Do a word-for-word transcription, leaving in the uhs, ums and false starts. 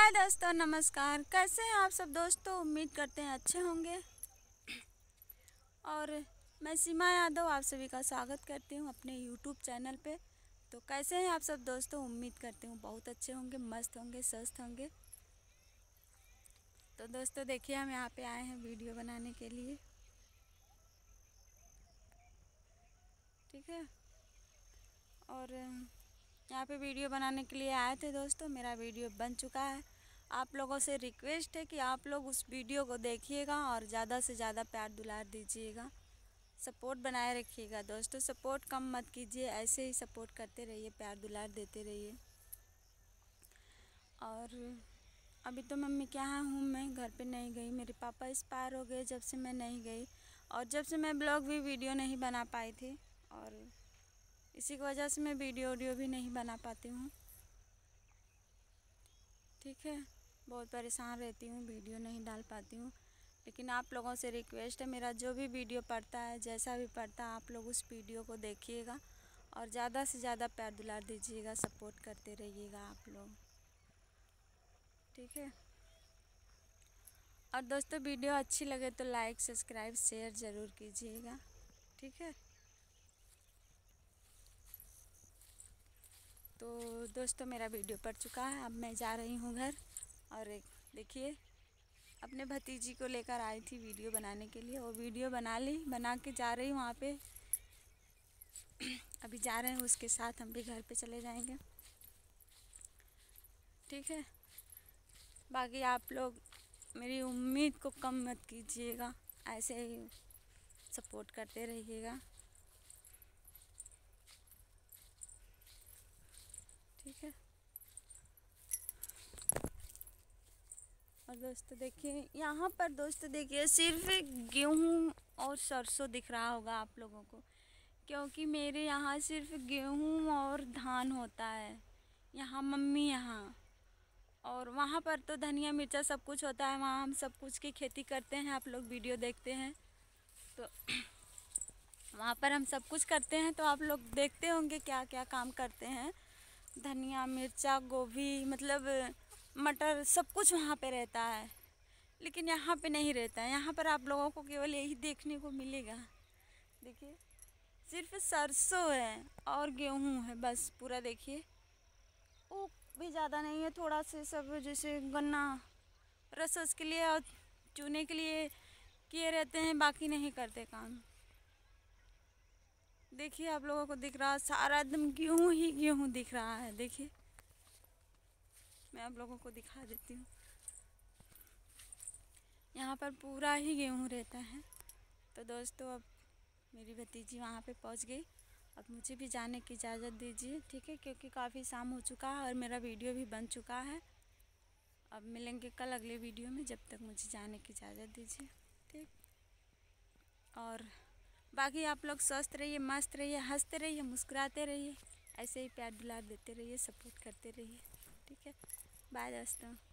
हाय दोस्तों, नमस्कार। कैसे हैं आप सब दोस्तों? उम्मीद करते हैं अच्छे होंगे। और मैं सीमा यादव आप सभी का स्वागत करती हूँ अपने यूट्यूब चैनल पे। तो कैसे हैं आप सब दोस्तों? उम्मीद करती हूँ बहुत अच्छे होंगे, मस्त होंगे, स्वस्थ होंगे। तो दोस्तों देखिए, हम यहाँ पे आए हैं वीडियो बनाने के लिए, ठीक है। और यहाँ पे वीडियो बनाने के लिए आए थे दोस्तों। मेरा वीडियो बन चुका है। आप लोगों से रिक्वेस्ट है कि आप लोग उस वीडियो को देखिएगा और ज़्यादा से ज़्यादा प्यार दुलार दीजिएगा, सपोर्ट बनाए रखिएगा दोस्तों। सपोर्ट कम मत कीजिए, ऐसे ही सपोर्ट करते रहिए, प्यार दुलार देते रहिए। और अभी तो मम्मी के यहाँ हूँ, मैं घर पे नहीं गई। मेरे पापा एक्सपायर हो गए जब से मैं नहीं गई, और जब से मैं ब्लॉग भी वीडियो नहीं बना पाई थी, और इसी की वजह से मैं वीडियो वीडियो भी नहीं बना पाती हूँ, ठीक है। बहुत परेशान रहती हूँ, वीडियो नहीं डाल पाती हूँ। लेकिन आप लोगों से रिक्वेस्ट है, मेरा जो भी वीडियो पड़ता है, जैसा भी पड़ता है, आप लोग उस वीडियो को देखिएगा और ज़्यादा से ज़्यादा प्यार दुलार दीजिएगा, सपोर्ट करते रहिएगा आप लोग, ठीक है। और दोस्तों वीडियो अच्छी लगे तो लाइक, सब्सक्राइब, शेयर ज़रूर कीजिएगा, ठीक है। तो दोस्तों मेरा वीडियो पड़ चुका है, अब मैं जा रही हूँ घर। और एक देखिए, अपने भतीजी को लेकर आई थी वीडियो बनाने के लिए, वो वीडियो बना ली, बना के जा रही हूँ वहाँ पे। अभी जा रहे हैं उसके साथ, हम भी घर पे चले जाएंगे, ठीक है। बाकी आप लोग मेरी उम्मीद को कम मत कीजिएगा, ऐसे ही सपोर्ट करते रहिएगा, ठीक है। और दोस्तों देखिए, यहाँ पर दोस्तों देखिए, सिर्फ गेहूँ और सरसों दिख रहा होगा आप लोगों को, क्योंकि मेरे यहाँ सिर्फ गेहूँ और धान होता है। यहाँ मम्मी यहाँ, और वहाँ पर तो धनिया मिर्चा सब कुछ होता है। वहाँ हम सब कुछ की खेती करते हैं, आप लोग वीडियो देखते हैं तो वहाँ पर हम सब कुछ करते हैं, तो आप लोग देखते होंगे क्या क्या काम करते हैं। धनिया मिर्चा गोभी, मतलब मटर, सब कुछ वहाँ पे रहता है। लेकिन यहाँ पे नहीं रहता है। यहाँ पर आप लोगों को केवल यही देखने को मिलेगा। देखिए, सिर्फ सरसों है और गेहूँ है, बस पूरा। देखिए, वो भी ज़्यादा नहीं है, थोड़ा से सब जैसे गन्ना रस रस के लिए और चूने के लिए किए रहते हैं, बाकी नहीं करते काम। देखिए, आप लोगों को दिख रहा है, सारा एकदम गेहूँ ही गेहूँ दिख रहा है। देखिए, मैं आप लोगों को दिखा देती हूँ, यहाँ पर पूरा ही गेहूँ रहता है। तो दोस्तों, अब मेरी भतीजी वहाँ पे पहुँच गई, अब मुझे भी जाने की इजाज़त दीजिए, ठीक है, क्योंकि काफ़ी शाम हो चुका है और मेरा वीडियो भी बन चुका है। अब मिलेंगे कल अगले वीडियो में, जब तक मुझे जाने की इजाज़त दीजिए, ठीक। और बाकी आप लोग स्वस्थ रहिए, मस्त रहिए, हंसते रहिए, मुस्कुराते रहिए, ऐसे ही प्यार दुलार देते रहिए, सपोर्ट करते रहिए, ठीक है। बाय दोस्तों।